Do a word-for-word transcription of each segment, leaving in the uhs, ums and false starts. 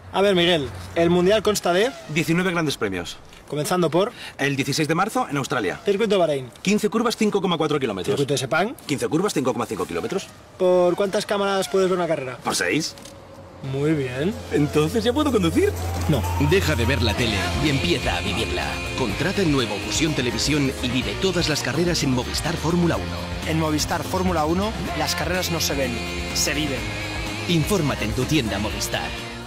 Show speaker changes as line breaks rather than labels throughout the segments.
A ver, Miguel, el Mundial consta de...
diecinueve grandes premios.
Comenzando por...
El dieciséis de marzo en Australia.
Circuito de Bahrein.
quince curvas, cinco coma cuatro kilómetros.
Circuito de Sepang.
quince curvas, cinco coma cinco kilómetros.
¿Por cuántas cámaras puedes ver una carrera?
¿Por seis?
Muy bien.
¿Entonces ya puedo conducir?
No.
Deja de ver la tele y empieza a vivirla. Contrata el nuevo Fusión Televisión y vive todas las carreras en Movistar Fórmula uno.
En Movistar Fórmula uno, las carreras no se ven, se viven.
Infórmate en tu tienda Movistar.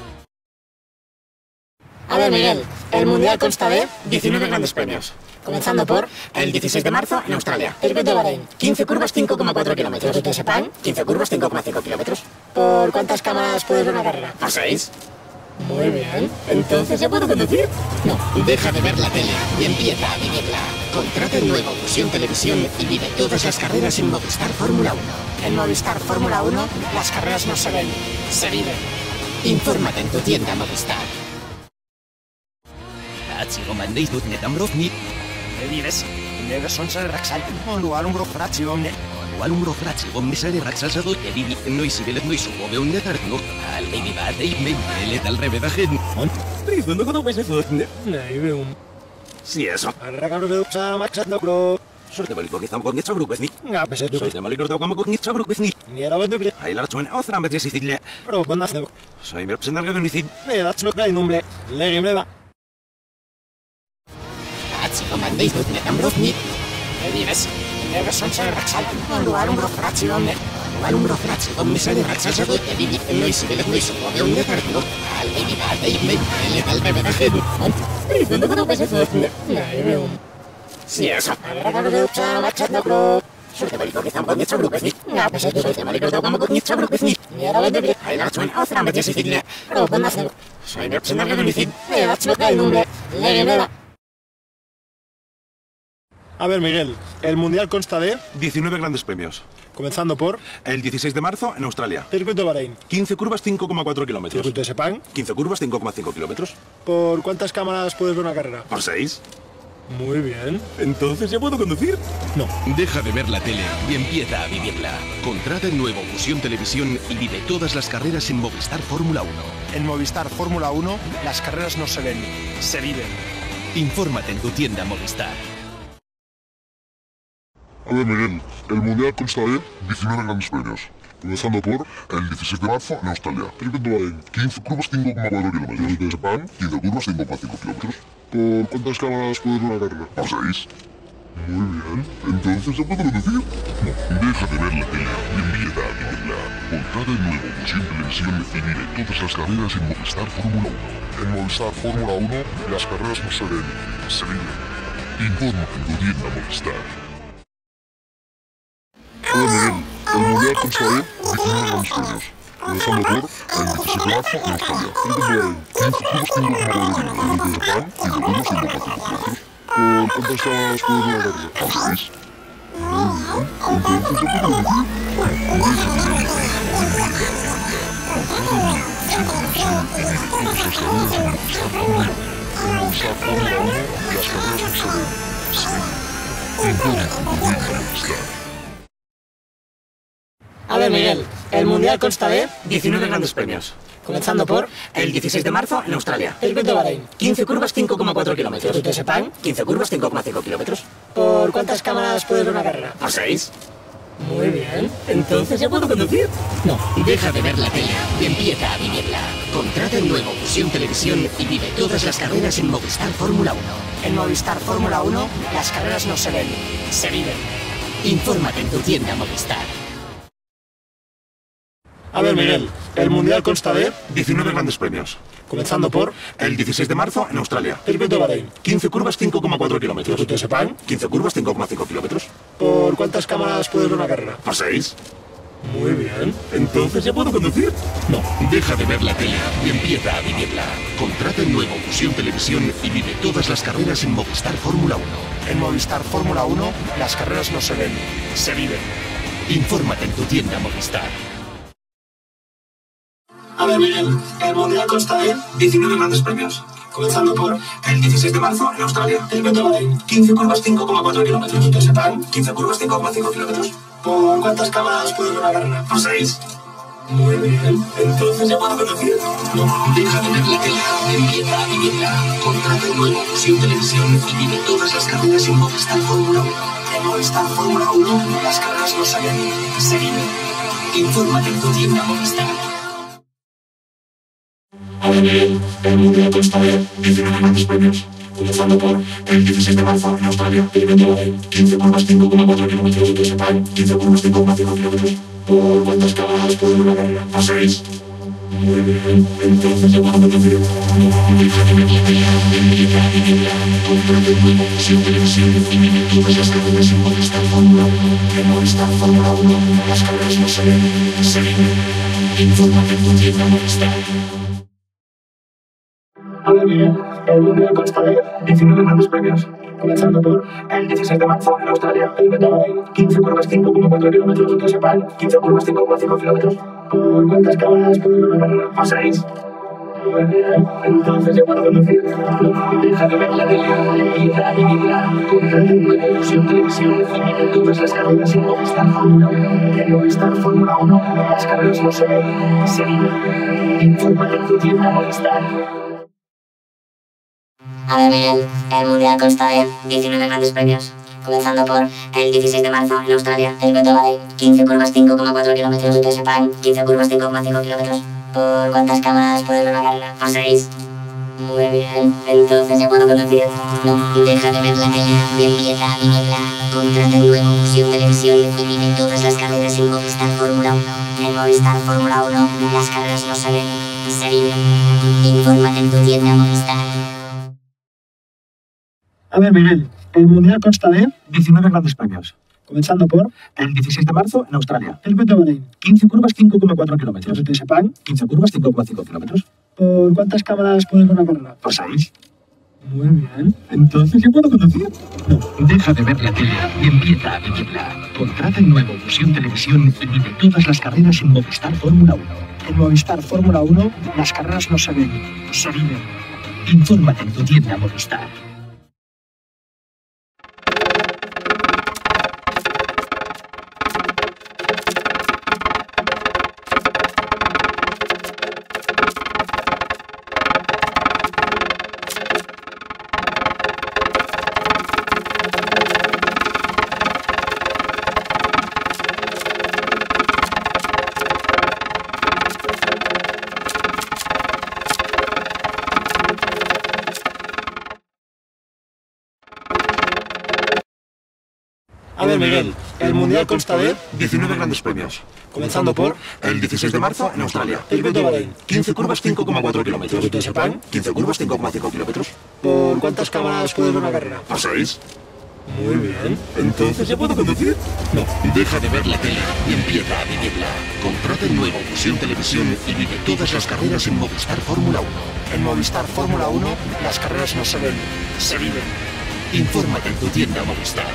A ver, Miguel, el Mundial consta de...
diecinueve grandes premios.
Comenzando por...
El dieciséis de marzo en Australia.
Circuito de Bahrein.
quince curvas, cinco coma cuatro kilómetros.
Circuito de Sepang.
quince curvas, cinco coma cinco kilómetros.
¿Por cuántas cámaras puedes ver una carrera?
¿Por seis?
Muy bien.
¿Entonces ya puedo conducir?
No.
Deja de ver la tele y empieza a vivirla. Contrata el nuevo Fusión Televisión y vive todas las carreras en Movistar Fórmula uno.
En Movistar Fórmula uno, las carreras no se ven, se viven.
Infórmate en tu tienda Movistar.
¿Qué dices? Debe son ser Raxal, o lugar un frazione.
Walum rofrazi commissare Raxalsado e vivi noi si vele noi suove un deterno al baby bad e me vele dal revedagen.
Rizondo con un beso.
Nej, veo.
Sí, eso.
Arregalo de usa machando pro.
Sorte veliko que estamos con Nitsa Brukvezni.
Ja, pues
Soy de Malikor de Okamo con Nitsa Brukvezni.
Ni era bueno que...
Ahí la rachuena otra vez si Sicilia.
Pero con nace.
Soy mi representante de Unicid.
Me das no cae nombre. Le breva.
Azzi comandei tut ne Ambrosni.
¿Qué dices? Debe son ser Raxal, o lugar un frazione.
Walum rofrazi commissare Raxalsado e vivi noi si vele noi suove un deterno al baby bad e me vele dal revedagen.
Rizondo con un beso.
Nej, veo.
Sí, eso.
Arregalo de usa machando pro.
Sorte veliko que estamos con Nitsa Brukvezni.
Ja, pues
Soy de Malikor de Okamo con Nitsa Brukvezni.
ni era bueno que...
Ahí la rachuena otra vez si Sicilia.
Pero con nace.
Soy mi representante de Unicid.
Me das no cae nombre. Le breva.
A ver, Miguel, el Mundial consta de...
diecinueve grandes premios.
Comenzando por...
El dieciséis de marzo en Australia.
Circuito de Bahrein.
quince curvas, cinco coma cuatro kilómetros.
Circuito de Sepang.
quince curvas, cinco coma cinco kilómetros.
¿Por cuántas cámaras puedes ver una carrera?
¿Por seis?
Muy bien.
¿Entonces ya puedo conducir?
No.
Deja de ver la tele y empieza a vivirla. Contrata el nuevo Fusión Televisión y vive todas las carreras en Movistar Fórmula uno.
En Movistar Fórmula uno, las carreras no se ven, se viven.
Infórmate en tu tienda Movistar.
A ver, Miguel, el Mundial consta de diecinueve grandes premios. Comenzando por el dieciséis de marzo en Australia. Circuito de Bahrein. quince curvas, cinco coma cuatro kilómetros. Circuito de Sepang. quince curvas, cinco coma cinco kilómetros. ¿Por cuántas cámaras puedes ver una carrera? ¿Por seis? Muy bien. ¿Entonces ya puedo conducir? No. Deja de ver la tele y empieza a vivirla. Contrata el nuevo Fusión Televisión y vive todas las carreras en Movistar Fórmula uno. En Movistar Fórmula uno, las carreras no se ven, se viven. Infórmate en tu tienda Movistar. A ver, Miguel, el Mundial consta de diecinueve grandes premios. Comenzando por el dieciséis de marzo en Australia. Circuito de Bahrein. quince curvas, cinco coma cuatro kilómetros. Circuito de Sepang. quince curvas, cinco coma cinco kilómetros. ¿Por cuántas cámaras puedes ver una carrera? ¿Por seis? Muy bien. Entonces ya puedo conducir. Deja de ver la tele y empieza a vivirla. Contrata el nuevo Fusión Televisión y vive todas las carreras en Movistar Fórmula uno. En Movistar Fórmula uno, las carreras no se ven, se viven. Infórmate en tu tienda Movistar.
A ver, Miguel, el Mundial consta de...
diecinueve grandes premios.
Comenzando por...
El dieciséis de marzo en Australia.
Circuito de Bahrein.
quince curvas, cinco coma cuatro kilómetros.
Circuito de Sepang.
quince curvas, cinco coma cinco kilómetros.
¿Por cuántas cámaras puedes ver una carrera?
¿Por seis?
Muy bien.
¿Entonces ya puedo conducir?
No.
Deja de ver la tele y empieza a vivirla. Contrata el nuevo Fusión Televisión y vive todas las carreras en Movistar Fórmula uno.
En Movistar Fórmula uno, las carreras no se ven, se viven.
Infórmate en tu tienda Movistar.
A ver, Miguel, el Mundial consta de...
diecinueve grandes premios.
Comenzando por...
El dieciséis de marzo en Australia.
Circuito de Bahrein.
quince curvas, cinco coma cuatro kilómetros.
Circuito de Sepang.
quince curvas, cinco coma cinco kilómetros.
¿Por cuántas cámaras puedes ver una carrera?
¿Por seis?
Muy bien.
¿Entonces ya puedo conducir?
No. Deja de ver la tele y empieza a vivirla. Contrata el nuevo Fusión Televisión y vive todas las carreras en Movistar Fórmula uno.
En Movistar Fórmula uno, las carreras no se ven, se viven.
Infórmate en tu tienda Movistar.
A ver, Miguel, el Mundial consta de...
diecinueve grandes premios.
Comenzando por...
El dieciséis de marzo en Australia.
Circuito de Bahrein.
quince curvas, cinco coma cuatro kilómetros.
Circuito de Sepang.
quince curvas, cinco coma cinco kilómetros.
¿Por cuántas cámaras puedes ver una carrera?
¿Por seis? Muy bien, entonces ya puedo conducir.
No, deja de ver la tele, empieza a vivirla. Contrata el nuevo Fusión Televisión y vive todas las carreras en Movistar Fórmula uno.
En Movistar Fórmula uno, las carreras no se ven, se viven.
Infórmate en tu tienda Movistar.
Ahora bien, el Mundial consta de diecinueve grandes premios, comenzando por el dieciséis de marzo en Australia, el evento de quince curvas cinco coma cuatro kilómetros de Sepang, quince curvas cinco coma cinco kilómetros. ¿Por cuántas cámaras puede una carrera? ¿A seis? Muy bien, entonces ya puedo conducir.
Deja de ver la tele, empieza a vivirla. Contrata el nuevo Fusión Televisión y vive todas las carreras en Movistar Fórmula uno.
En Movistar Fórmula uno, las carreras no se ven, se viven.
Infórmate en tu tienda Movistar.
Ahora bien, el Mundial consta de diecinueve grandes premios, comenzando por el dieciséis de marzo en Australia, el evento de quince curvas cinco coma cuatro kilómetros de Sepang, quince curvas cinco coma cinco kilómetros. ¿Por cuántas cámaras puede una carrera? ¿A seis? Muy bien, entonces ya puedo conducir.
Deja de ver la tele, empieza a vivirla. Contrata el nuevo Fusión Televisión y vive todas las carreras en Movistar Fórmula uno. En Movistar Fórmula uno, las carreras no se ven, se viven. Infórmate en tu tienda Movistar.
A ver, Miguel, el Mundial consta de diecinueve grandes premios, comenzando por el dieciséis de marzo en Australia, el evento de quince curvas cinco coma cuatro kilómetros de Sepang, quince curvas cinco coma cinco kilómetros. ¿Por cuántas cámaras puede una carrera? ¿A seis? Muy bien, entonces ya puedo conducir.
No, deja de ver la tele y empieza a vivirla. Contrata el nuevo Fusión Televisión y vive todas las carreras en Movistar Fórmula uno.
En Movistar Fórmula uno, las carreras no se ven, se viven.
Infórmate en tu tienda Movistar.
A ver, Miguel, el Mundial consta de diecinueve grandes premios, comenzando por el dieciséis de marzo en Australia, el evento de quince curvas cinco coma cuatro kilómetros de Sepang, quince curvas cinco coma cinco kilómetros. ¿Por cuántas cámaras puede una carrera? ¿Por seis? Muy bien, entonces ya puedo conducir.
No, deja de ver la tele y empieza a vivirla. Contrata el nuevo Fusión Televisión y vive todas las carreras en Movistar Fórmula uno.
En Movistar Fórmula uno, las carreras no se ven, se viven.
Infórmate en tu tienda Movistar.
A ver, Miguel, el Mundial consta de diecinueve grandes premios, comenzando por el dieciséis de marzo en Australia, el evento de Bahrein, quince curvas cinco coma cuatro kilómetros de Sepang, quince curvas cinco coma cinco kilómetros. ¿Por cuántas cámaras puede una carrera? ¿A seis? Muy bien, entonces ya puedo conducir.
No, deja de ver la tele y empieza a vivirla. Contrata el nuevo Fusión Televisión y vive todas las carreras en Movistar Fórmula uno.
En Movistar Fórmula uno, las carreras no se ven, se viven.
Infórmate en tu tienda Movistar.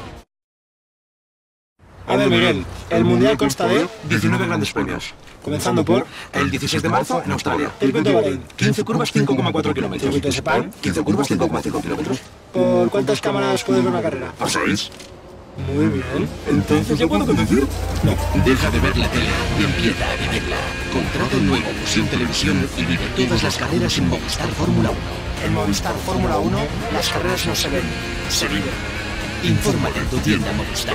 A ver, Miguel, el Mundial consta de diecinueve grandes premios, comenzando por el dieciséis de marzo en Australia, el evento de Bahrein, quince curvas cinco coma cuatro kilómetros de Sepang, quince curvas cinco coma cinco kilómetros. ¿Por cuántas cámaras puede una carrera? ¿A seis? Muy bien, entonces ya puedo conducir.
No, deja de ver la tele y empieza a vivirla. Contrata el nuevo Fusión Televisión y vive todas las carreras en Movistar Fórmula uno.
En Movistar Fórmula uno, las carreras no se ven, se viven.
Infórmate en tu tienda Movistar.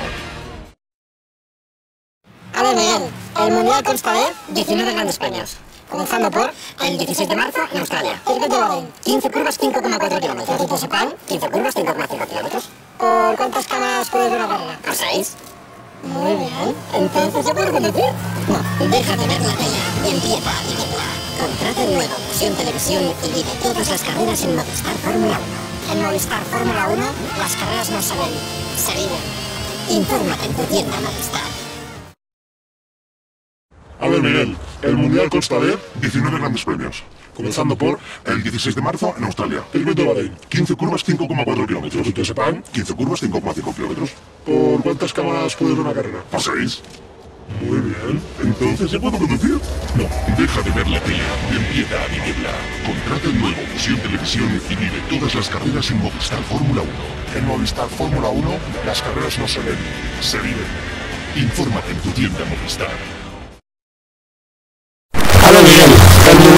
A ver, Miguel, el Mundial consta de diecinueve grandes premios, comenzando por el dieciséis de marzo en Australia, el evento de Bahrein, quince curvas cinco coma cuatro kilómetros de Sepang, quince curvas cinco coma cinco kilómetros. ¿Por cuántas cámaras puede una carrera? ¿A seis? Muy bien, entonces ya puedo conducir.
No, deja de ver la tele y empieza a vivirla. Contrata el nuevo Fusión Televisión y vive todas las carreras en Movistar Fórmula uno.
En Movistar Fórmula uno, las carreras no se ven, se viven.
Infórmate en tu tienda Movistar.
A ver, Miguel, el Mundial consta de diecinueve grandes premios, comenzando por el dieciséis de marzo en Australia, el evento de Bahrein, quince curvas cinco coma cuatro kilómetros de Sepang, quince curvas cinco coma cinco kilómetros.
¿Por cuántas cámaras puede una carrera?
¿A seis? Muy bien, entonces ya puedo conducir.
No, deja de ver la tele y empieza a vivirla. Contrata el nuevo Fusión Televisión y vive todas las carreras en Movistar Fórmula uno.
En Movistar Fórmula uno, las carreras no se ven, se viven.
Infórmate en tu tienda Movistar.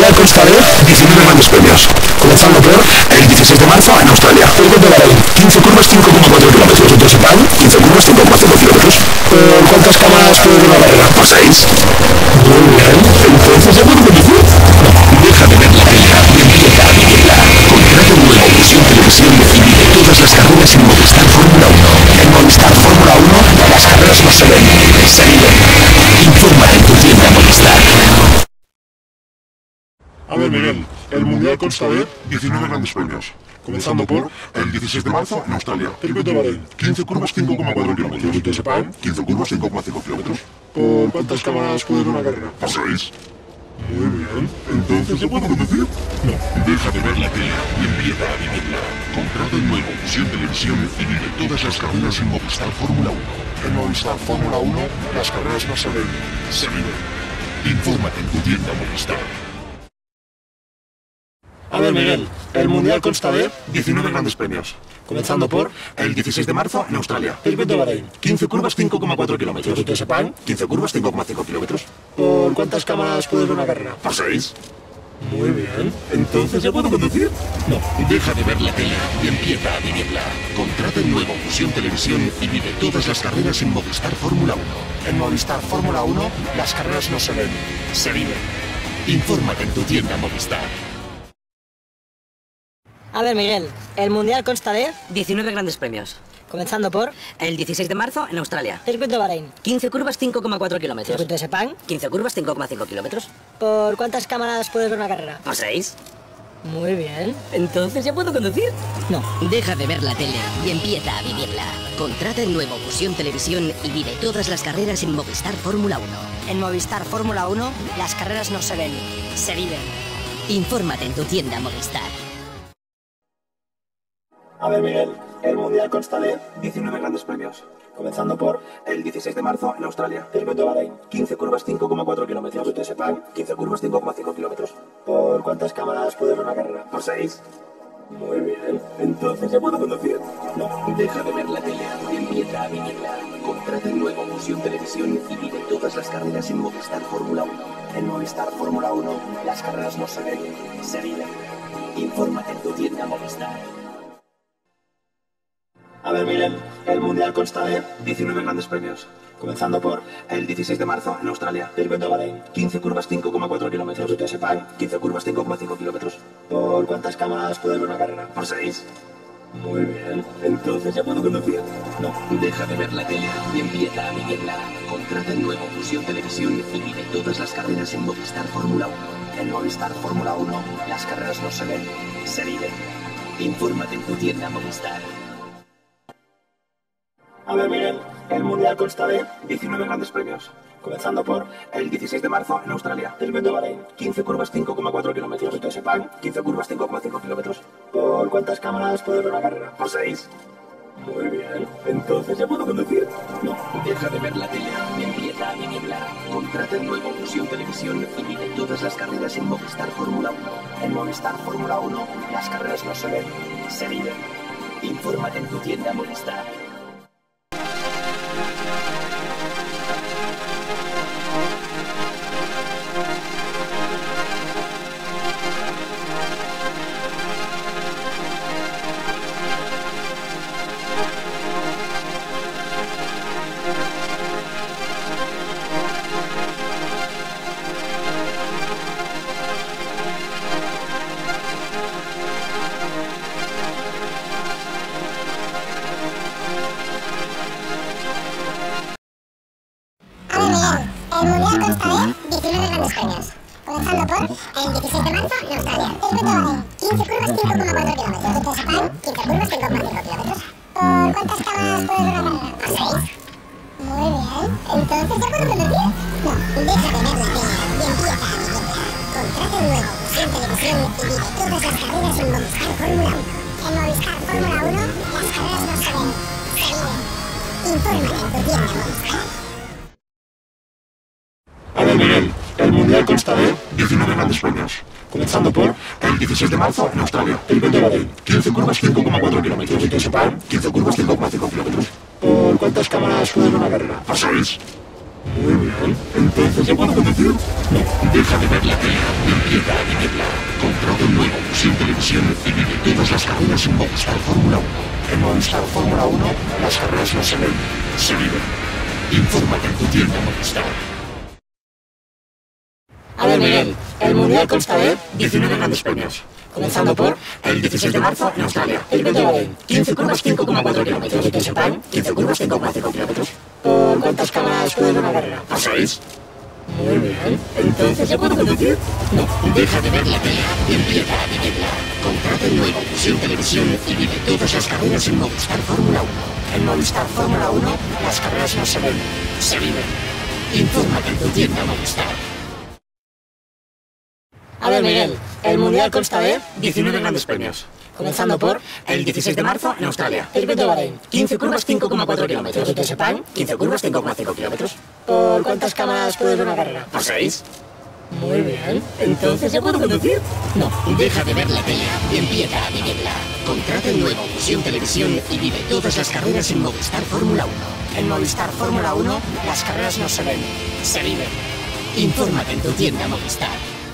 Mundial consta de diecinueve grandes premios, comenzando por el dieciséis de marzo en Australia. Circuito de Bahrein, quince curvas, cinco coma cuatro kilómetros. Circuito de Sepang, quince curvas, cinco coma cinco kilómetros. ¿Por cuántas cámaras puede ir una carrera? Por seis. Muy bien. Entonces, ¿ya puedo conducir?
Deja de ver la tele y empieza a vivirla. Contrata un nuevo Visión Televisión y vive todas las carreras en Movistar Fórmula uno.
En Movistar Fórmula uno, las carreras no se ven, se viven.
Infórmate en tu tienda Movistar.
A ver, Miguel, el Mundial consta de diecinueve grandes premios, comenzando por el dieciséis de marzo en Australia. Circuito de Bahrein, quince curvas, cinco coma cuatro kilómetros. Circuito de Sepang, quince curvas, cinco coma cinco kilómetros. ¿Por cuántas cámaras puede ir una carrera? Por seis. Muy bien. Entonces, ¿ya puedo conducir? No.
Deja de ver la tele y empieza a vivirla. Contrata un nuevo Visión Televisión y vive todas las carreras en Movistar Fórmula uno.
En Movistar Fórmula uno, las carreras no se ven, se viven.
Infórmate en tu tienda Movistar.
A ver, Miguel, el Mundial consta de
diecinueve grandes premios,
comenzando por
el dieciséis de marzo en Australia.
Circuito de Bahrein,
quince curvas, cinco coma cuatro kilómetros.
Circuito de Sepang,
quince curvas, cinco coma cinco kilómetros.
¿por cuántas cámaras puede ir una carrera?
Por seis.
Muy bien. Entonces, ¿ya puedo conducir?
No. Deja de ver la tele y empieza a vivirla. Contrata un nuevo Visión Televisión y vive todas las carreras en Movistar Fórmula uno.
En Movistar Fórmula uno, las carreras no se ven, se viven.
Infórmate en tu tienda Movistar.
A ver, Miguel, el Mundial consta de
diecinueve grandes premios,
comenzando por
el dieciséis de marzo en Australia.
Circuito de Bahrein,
quince curvas, cinco coma cuatro kilómetros.
Circuito de Sepang,
quince curvas, cinco coma cinco kilómetros.
¿por cuántas cámaras puede ver una carrera?
Por seis.
Muy bien.
Entonces, ¿ya puedo conducir?
No.
Deja de ver la tele y empieza a vivirla. Contrata el nuevo Visión Televisión y vive todas las carreras en Movistar Fórmula uno.
En Movistar Fórmula uno, las carreras no se ven, se viven.
Infórmate en tu tienda Movistar.
A ver, Miguel, el Mundial consta de diecinueve grandes premios, comenzando por el dieciséis de marzo en Australia. Circuito de Bahrein, quince curvas, cinco coma cuatro kilómetros. Circuito de Sepang, quince curvas, cinco coma cinco kilómetros. ¿Por cuántas cámaras puede ver una carrera?
Por seis.
Muy bien. Entonces, ¿ya puedo conducir?
No. Deja de ver la tele y empieza a vivirla. Contrata el nuevo Visión Televisión y vive todas las carreras en Movistar Fórmula uno.
En Movistar Fórmula uno, las carreras no se ven, se viven.
Infórmate en tu tienda Movistar.
A ver, Miguel, el Mundial consta de diecinueve grandes premios, comenzando por el dieciséis de marzo en Australia. Circuito de Bahrein, quince curvas, cinco coma cuatro kilómetros. Circuito de Sepang, quince curvas, cinco coma cinco kilómetros. ¿Por cuántas cámaras puede ver una carrera?
Por seis.
Muy bien. Entonces, ¿ya puedo conducir?
No. Deja de ver la tele y empieza a vivirla. Contrata el nuevo Visión Televisión y vive todas las carreras en Movistar Fórmula uno.
En Movistar Fórmula uno, las carreras no se ven, se viven.
Infórmate en tu tienda Movistar.
A ver, Miguel, el Mundial consta de diecinueve grandes premios, comenzando por el dieciséis de marzo en Australia. Circuito de Bahrein, quince curvas, cinco coma cuatro kilómetros. Circuito de Sepang, quince curvas, cinco coma cinco kilómetros. ¿Por cuántas cámaras puede ver una carrera?
Por seis.
Muy bien. Entonces, ¿ya puedo conducir?
No. Deja de ver la tele y empieza a vivirla. Contrata el nuevo Visión Televisión y vive todas las carreras en Movistar Fórmula uno.
En Movistar Fórmula uno, las carreras no se ven, se viven.
Infórmate en tu tienda Movistar.
El Mundial consta de diecinueve grandes premios, comenzando por el dieciséis de marzo en Australia. Circuito de Bahrein, quince curvas, cinco coma cuatro kilómetros. Circuito de Sepang, quince curvas, cinco coma cinco kilómetros. ¿Por cuántas cámaras puede ver una carrera? Por seis. Muy bien. Entonces, ¿ya puedo conducir? No. Deja de ver la tele y empieza a vivirla. Contrata un nuevo Visión Televisión y vive todas las carreras en Movistar Fórmula uno. En Movistar Fórmula uno, las carreras no se ven, se viven. Infórmate en tu tienda Movistar.
A ver, Miguel, el Mundial consta de
diecinueve grandes premios,
comenzando por
el dieciséis de marzo en Australia.
Circuito de Bahrein,
quince curvas, cinco coma cuatro kilómetros.
Circuito de Sepang,
quince curvas, cinco coma cinco kilómetros.
¿por cuántas cámaras puede ver una carrera?
Por seis.
Muy bien. Entonces ya puedo conducir. No, deja de ver la tele y empieza a vivirla. Contrata un nuevo Fusión Televisión y vive todas las carreras en Movistar Fórmula uno.
En Movistar Fórmula uno, las carreras no se ven,
Se viven. Infórmate en tu tienda Movistar.
A ver, Miguel, el Mundial consta de diecinueve grandes premios. Comenzando por el dieciséis de marzo en Australia. El Circuito de Bahrein, quince curvas, cinco coma cuatro kilómetros. El de Sepang, quince curvas, cinco coma cinco kilómetros. ¿Por cuántas cámaras puede ver una carrera?
¿A seis?
Muy bien. Entonces, ¿ya puedo conducir?
No, deja de ver la tele y empieza a vivirla. Contrata el nuevo Fusión Televisión y vive todas las carreras en Movistar Fórmula uno.
En Movistar Fórmula uno, las carreras no se ven,
Se viven. Infórmate en tu tienda Movistar.
A ver, Miguel, el Mundial consta de diecinueve grandes premios. Comenzando por el dieciséis de marzo en Australia. El Circuito de Bahrein, quince curvas, cinco coma cuatro kilómetros. El de Sepang, quince curvas, cinco coma cinco kilómetros. ¿Por cuántas cámaras puede ver una carrera?
¿A seis?
Muy bien. Entonces, ¿ya puedo conducir?
No, deja de ver la tele y empieza a vivirla. Contrata el nuevo Fusión Televisión y vive todas las carreras en Movistar Fórmula uno.
En Movistar Fórmula uno, las carreras no se ven,
Se viven. Infórmate en tu tienda Movistar.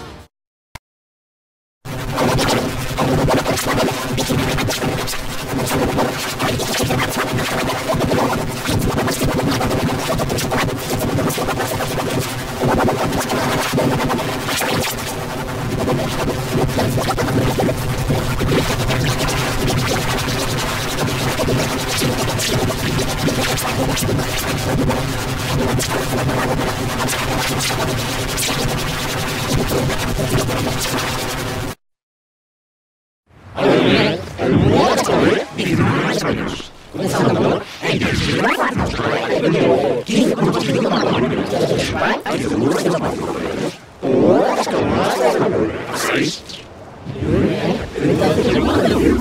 El Mundial consta de diecinueve grandes premios. Comenzando por el dieciséis de marzo en Australia. quince curvas, cinco coma cuatro kilómetros. El de Sepang, quince curvas, cinco coma cinco kilómetros. ¿Cuántas cámaras puede ver una carrera?
¿A seis?
Muy bien. Entonces, ¿ya puedo conducir?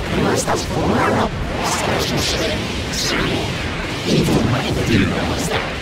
Infórmate en tu tienda Movistar.